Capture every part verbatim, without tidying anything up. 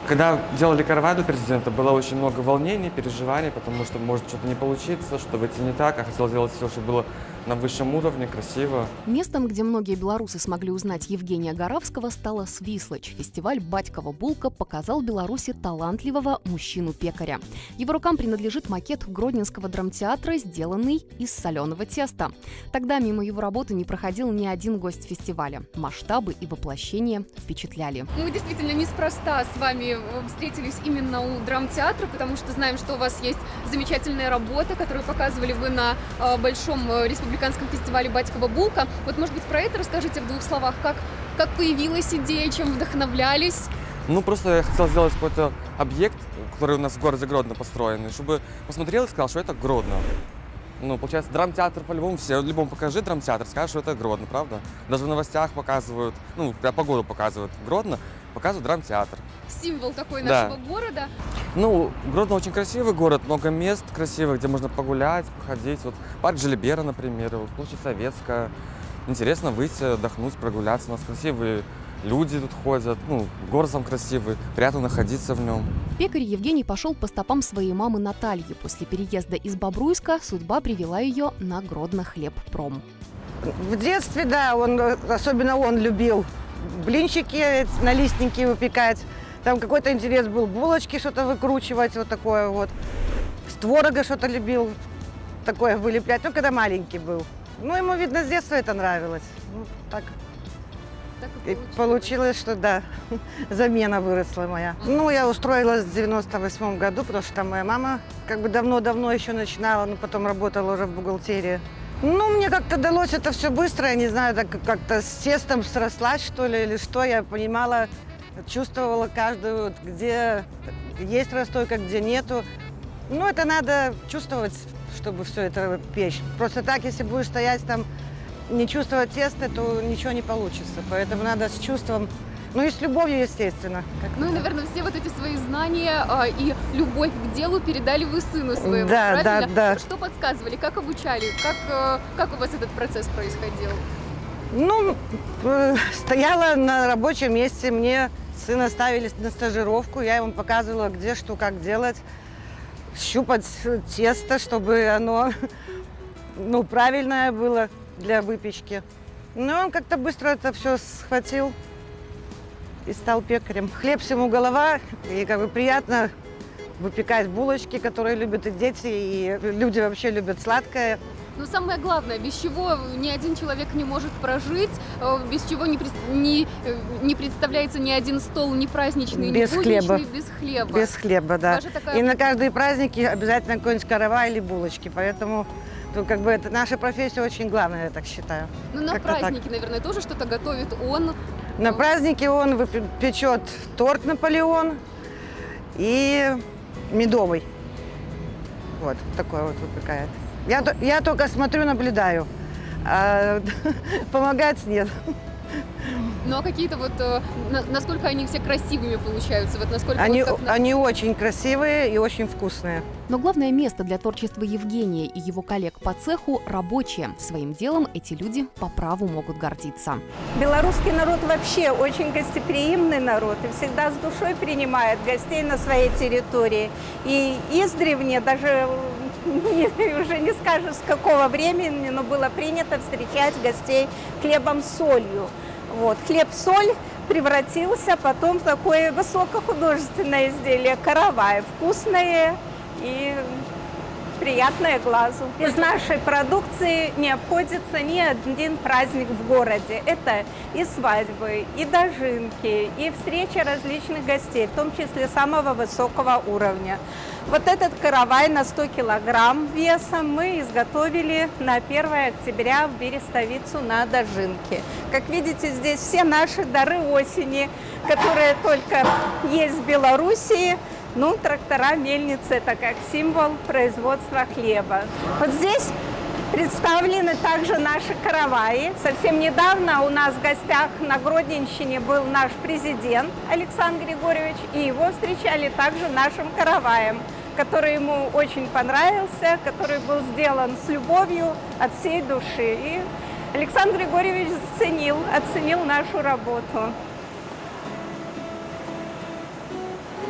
Когда делали каравай для президента, было очень много волнений, переживаний, потому что может что-то не получиться, что выйти не так, а хотел сделать все, чтобы было на высшем уровне, красиво. Местом, где многие белорусы смогли узнать Евгения Горавского, стала Свислочь. Фестиваль «Батькова булка» показал Беларуси талантливого мужчину-пекаря. Его рукам принадлежит макет Гродненского драмтеатра, сделанный из соленого теста. Тогда мимо его работы не проходил ни один гость фестиваля. Масштабы и воплощение впечатляли. Мы действительно неспроста с вами встретились именно у драмтеатра, потому что знаем, что у вас есть замечательная работа, которую показывали вы на э, большом республиканском фестивале «Батькова булка». Вот, может быть, про это расскажите в двух словах, как, как появилась идея, чем вдохновлялись? Ну, просто я хотел сделать какой-то объект, который у нас в городе Гродно построенный, чтобы посмотрел и сказал, что это Гродно. Ну, получается, драмтеатр по-любому, все, любому покажи драмтеатр, скажешь, что это Гродно, правда? Даже в новостях показывают, ну, когда погоду показывают Гродно, показывают драмтеатр. Символ такой да. нашего города. Ну, Гродно очень красивый город, много мест красивых, где можно погулять, походить. Вот парк Желебера, например, вот площадь Советская. Интересно выйти, отдохнуть, прогуляться. У нас красивые люди тут ходят, ну, город сам красивый, приятно находиться в нем. Пекарь Евгений пошел по стопам своей мамы Натальи. После переезда из Бобруйска судьба привела ее на Гродно-хлебпром. В детстве, да, он, особенно он любил блинчики налистники выпекать. Там какой-то интерес был, булочки что-то выкручивать, вот такое вот. С творога что-то любил такое вылеплять, ну, когда маленький был. Ну, ему, видно, с детства это нравилось. Ну, так. Так и И получилось, что да, замена выросла моя. Ну, я устроилась в девяносто восьмом году, потому что там моя мама как бы давно-давно еще начинала, но потом работала уже в бухгалтерии. Ну, мне как-то далось это все быстро, я не знаю, так как-то с тестом срослась, что ли, или что. Я понимала, чувствовала каждую, где есть расстойка, где нету. Ну, это надо чувствовать, чтобы все это печь. Просто так, если будешь стоять там, не чувствовать тесто, то ничего не получится. Поэтому надо с чувством, ну и с любовью, естественно. Ну и, наверное, все вот эти свои знания э, и любовь к делу передали вы сыну своему, да, правильно? Да, да. Что подсказывали, как обучали, как, э, как у вас этот процесс происходил? Ну, э, стояла на рабочем месте, мне сына ставили на стажировку, я ему показывала, где что, как делать, щупать тесто, чтобы оно, ну, правильное было для выпечки. Ну, он как-то быстро это все схватил и стал пекарем. Хлеб всему голова, и как бы приятно выпекать булочки, которые любят и дети, и люди вообще любят сладкое. Но самое главное, без чего ни один человек не может прожить, без чего не, не, не представляется ни один стол, ни праздничный, без ни будничный, хлеба. без хлеба. Без хлеба, да. Такая... И на каждые праздники обязательно какой-нибудь каравай или булочки, поэтому то, как бы, это наша профессия очень главная, я так считаю. Ну, на праздники, так. наверное, тоже что-то готовит он. На праздники он печет торт Наполеон и медовый. Вот, такой вот выпекает. Я, я только смотрю, наблюдаю, а помогать нет. Ну а какие-то вот, насколько они все красивыми получаются? Вот насколько они, вот как... они очень красивые и очень вкусные. Но главное место для творчества Евгения и его коллег по цеху – рабочие. Своим делом эти люди по праву могут гордиться. Белорусский народ вообще очень гостеприимный народ и всегда с душой принимает гостей на своей территории. И издревле, даже не, уже не скажешь с какого времени, но было принято встречать гостей хлебом с солью. Вот. Хлеб-соль превратился потом в такое высокохудожественное изделие, каравай, вкусное и приятное глазу. Из нашей продукции не обходится ни один праздник в городе. Это и свадьбы, и дожинки, и встречи различных гостей, в том числе самого высокого уровня. Вот этот каравай на сто килограмм весом мы изготовили на первое октября в Берестовицу на дожинке. Как видите, здесь все наши дары осени, которые только есть в Белоруссии. Ну, трактора, мельницы – это как символ производства хлеба. Вот здесь представлены также наши караваи. Совсем недавно у нас в гостях на Гродненщине был наш президент Александр Григорьевич, и его встречали также нашим караваем, который ему очень понравился, который был сделан с любовью от всей души. И Александр Григорьевич оценил, оценил нашу работу.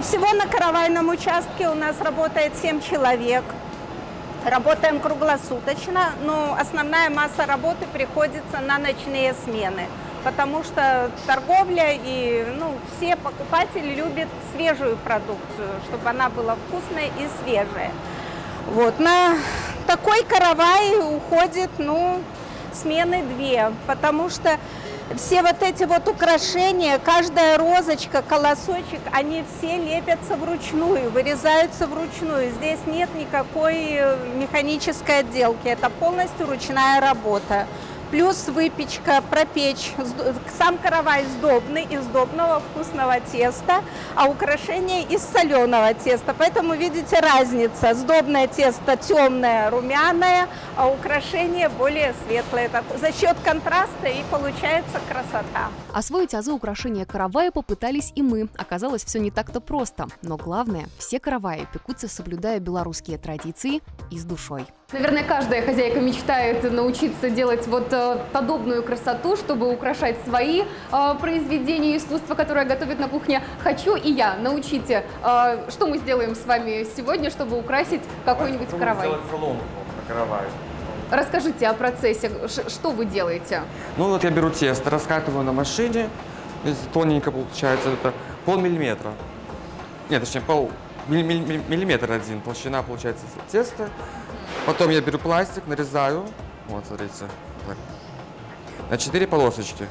Всего на каравайном участке у нас работает семь человек. Работаем круглосуточно, но основная масса работы приходится на ночные смены, потому что торговля и ну, все покупатели любят свежую продукцию, чтобы она была вкусной и свежая. Вот. На такой каравай уходит ну, смены две, потому что все вот эти вот украшения, каждая розочка, колосочек, они все лепятся вручную, вырезаются вручную. Здесь нет никакой механической отделки, это полностью ручная работа. Плюс выпечка, пропечь. Сам каравай сдобный, из сдобного вкусного теста, а украшения из соленого теста. Поэтому видите разница. Сдобное тесто темное, румяное, а украшение более светлое. За счет контраста и получается красота. Освоить азы украшения каравая попытались и мы. Оказалось, все не так-то просто. Но главное, все караваи пекутся, соблюдая белорусские традиции и с душой. Наверное, каждая хозяйка мечтает научиться делать вот э, подобную красоту, чтобы украшать свои э, произведения искусства, которые готовят на кухне. Хочу и я. Научите, э, что мы сделаем с вами сегодня, чтобы украсить какой-нибудь каравай. Сделать солому на каравай. Расскажите о процессе, Ш что вы делаете? Ну вот я беру тесто, раскатываю на машине, тоненько получается, это полмиллиметра. Нет, точнее, пол миллиметр один, толщина получается теста. Потом я беру пластик, нарезаю, вот смотрите, на четыре полосочки.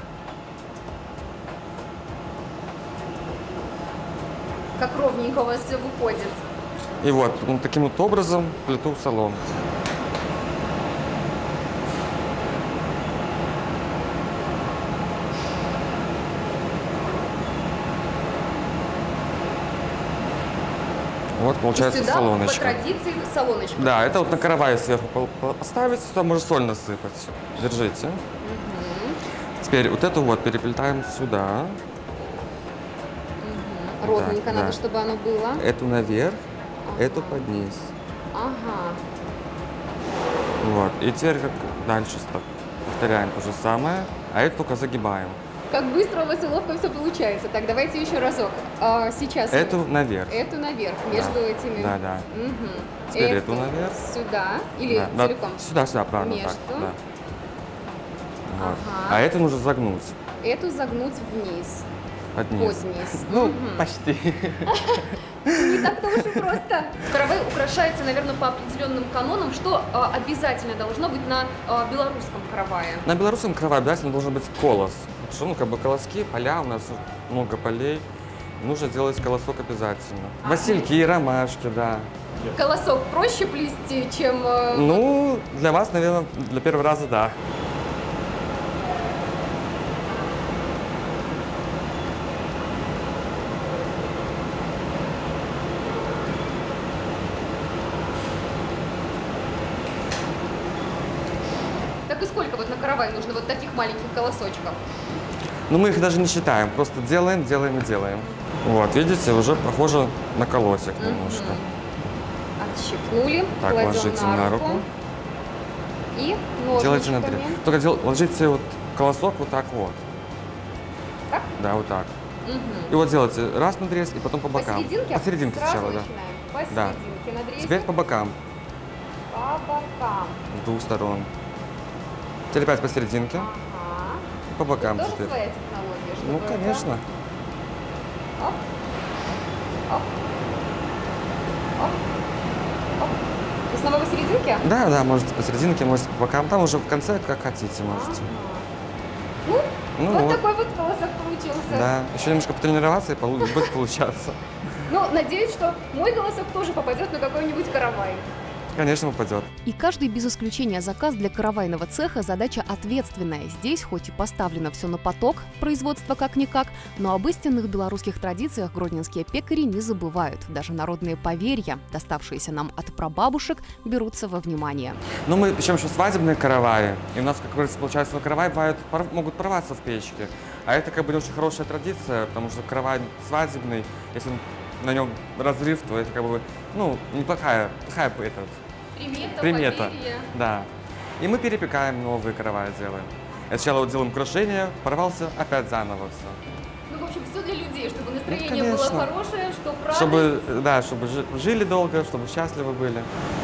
Как ровненько у вас все выходит. И вот ну, таким вот образом плету солому. Вот получается сюда, солоночка. по традиции, солоночка. Да, это вот на каравай сверху поставить, сюда можно соль насыпать. Держите. Угу. Теперь вот эту вот переплетаем сюда. Угу. Ровненько так, надо, да. чтобы оно было. Эту наверх, ага. эту подниз. Ага. Вот. И теперь как дальше повторяем то же самое, а это только загибаем. Как быстро у вас и ловко все получается. Так, давайте еще разок. А, сейчас. Эту наверх. Эту наверх, между да. этими. Да, да. Угу. Теперь эту, эту наверх. Сюда. Или да, целиком? Да. Сюда, сюда, правильно. Между. Так, да. Вот. Ага. А эту нужно загнуть. Эту загнуть вниз. Под низ. Под низ. Ну, угу. почти. Не так-то уж и просто. Каравай украшается, наверное, по определенным канонам. Что э, обязательно должно быть на э, белорусском каравае? На белорусском каравае обязательно должен быть колос. Потому что, ну, как бы колоски, поля, у нас много полей. Нужно сделать колосок обязательно. А. Васильки, ромашки, да. Колосок проще плести, чем... Э... Ну, для вас, наверное, для первого раза, да. Так и сколько вот на каравай нужно вот таких маленьких колосочков? Но мы их даже не считаем, просто делаем, делаем и делаем. Вот, видите, уже похоже на колосик немножко. Отщипнули, Так, кладем ложите на на руку. руку. И Делайте на ножничками. три. Только дел, ложите вот колосок вот так вот. Так? Да, вот так. Угу. И вот делайте раз надрез и потом по бокам. Посерединке? Посерединке Сразу сначала, да. начинаем. Да. Посерединке надрезик. Теперь по бокам, По бокам. с двух сторон. Теперь опять посерединке Ага. и по бокам Тоже теперь. своя технология? Ну, чтобы это- конечно. Оп. Оп. Оп. Оп. И снова посерединке? Да, да, можете посерединке, можете по бокам. Там уже в конце, как хотите, можете. Ну, Ну вот, вот. такой вот колосок получился. Да, еще немножко потренироваться и полу- будет получаться. Ну, надеюсь, что мой голосок тоже попадет на какой-нибудь каравай. Конечно, попадет. И каждый без исключения заказ для каравайного цеха – задача ответственная. Здесь хоть и поставлено все на поток, производство как-никак, но об истинных белорусских традициях гродненские пекари не забывают. Даже народные поверья, доставшиеся нам от прабабушек, берутся во внимание. Ну, мы причем еще свадебные караваи. И у нас, как говорится, получается, каравай бывают, пор- могут порваться в печке. А это как бы не очень хорошая традиция, потому что каравай свадебный, если на нем разрыв, то это как бы, ну, неплохая, плохая этот, Примета, примета. поверье. Да. И мы перепекаем новые караваи, делаем. И сначала вот делаем украшение, порвался, опять заново все. Ну, в общем, все для людей, чтобы настроение Ну, было конечно. хорошее, чтобы радость. Чтобы, да, чтобы жи- жили долго, чтобы счастливы были.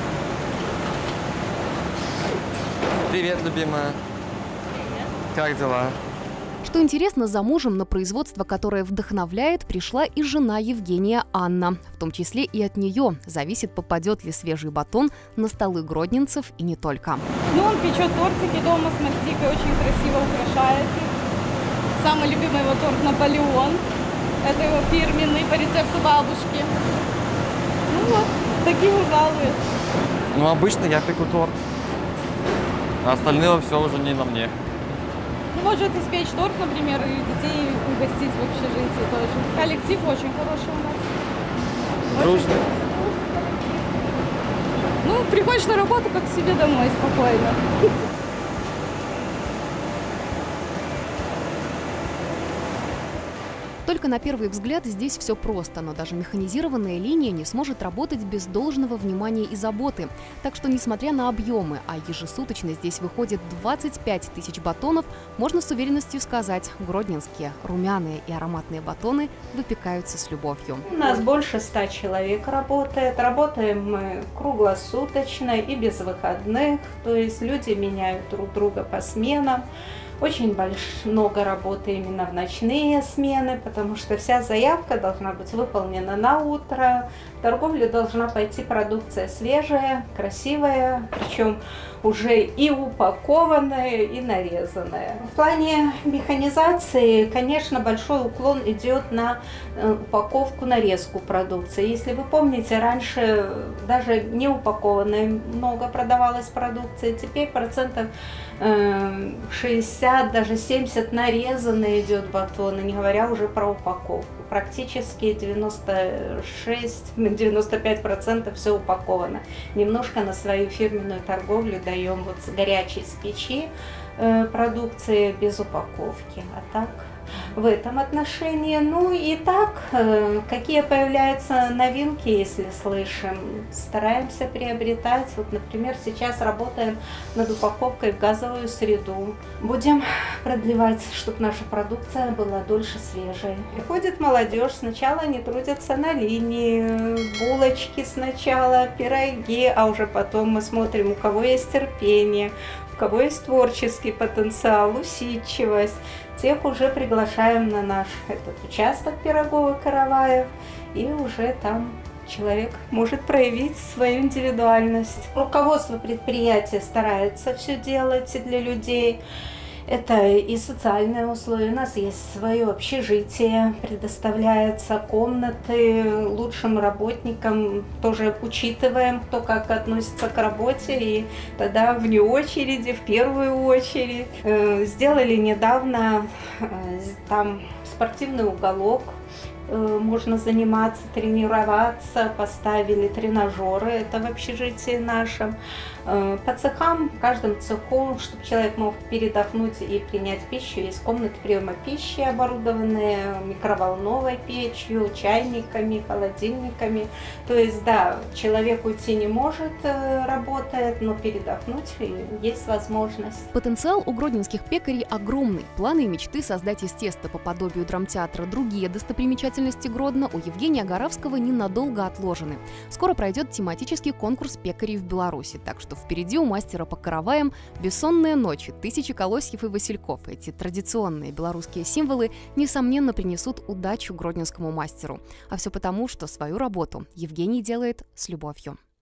Привет, любимая. Как дела? Что интересно, за мужем на производство, которое вдохновляет, пришла и жена Евгения Анна. В том числе и от нее зависит, попадет ли свежий батон на столы гродненцев и не только. Ну, он печет тортики дома с мастикой, очень красиво украшает их. Самый любимый его торт «Наполеон». Это его фирменный по рецепту бабушки. Ну вот, таким и балует. Ну, обычно я пеку торт. А остальное все уже не на мне. Ну, может испечь торт, например, и детей угостить в общежитии тоже. Коллектив очень хороший у нас. Дружно. Ну, приходишь на работу, как к себе домой, спокойно. Только на первый взгляд здесь все просто, но даже механизированная линия не сможет работать без должного внимания и заботы. Так что, несмотря на объемы, а ежесуточно здесь выходит двадцать пять тысяч батонов, можно с уверенностью сказать, гродненские румяные и ароматные батоны выпекаются с любовью. У нас больше ста человек работает. Работаем мы круглосуточно и без выходных. То есть люди меняют друг друга по сменам. Очень больш... много работы именно в ночные смены, потому что вся заявка должна быть выполнена на утро. В торговлю должна пойти продукция свежая, красивая, причем уже и упакованная, и нарезанная. В плане механизации, конечно, большой уклон идет на упаковку, нарезку продукции. Если вы помните, раньше даже не упакованная много продавалась продукции, теперь процентов шестьдесят, даже семьдесят нарезанный идет батон, не говоря уже про упаковку. Практически девяносто шесть — девяносто пять процентов все упаковано. Немножко на свою фирменную торговлю даем вот с горячей с печи э, продукции без упаковки. А так в этом отношении. Ну и так, э, какие появляются новинки, если слышим, стараемся приобретать. Вот, например, сейчас работаем над упаковкой в газовую среду. Будем продлевать, чтобы наша продукция была дольше свежей. Приходит молодежь, сначала они трудятся на линии, булочки сначала, пироги, а уже потом мы смотрим, у кого есть терпение, у кого есть творческий потенциал, усидчивость. Тех уже приглашаем на наш этот участок Пирогово-Караваев, и уже там человек может проявить свою индивидуальность. Руководство предприятия старается все делать для людей. Это и социальные условия. У нас есть свое общежитие, предоставляются комнаты лучшим работникам. Тоже учитываем, кто как относится к работе. И тогда вне очереди, в первую очередь. Сделали недавно там спортивный уголок. Можно заниматься, тренироваться, поставили тренажеры, это в общежитии нашем. По цехам, в каждом цеху, чтобы человек мог передохнуть и принять пищу, есть комнаты приема пищи, оборудованные микроволновой печью, чайниками, холодильниками. То есть, да, человек уйти не может, работает, но передохнуть есть возможность. Потенциал у гродненских пекарей огромный. Планы и мечты создать из теста по подобию драмтеатра другие достопримечательности Гродно у Евгения Горавского ненадолго отложены. Скоро пройдет тематический конкурс пекарей в Беларуси, так что впереди у мастера по караваям бессонные ночи, тысячи колосьев и васильков. Эти традиционные белорусские символы, несомненно, принесут удачу гродненскому мастеру. А все потому, что свою работу Евгений делает с любовью.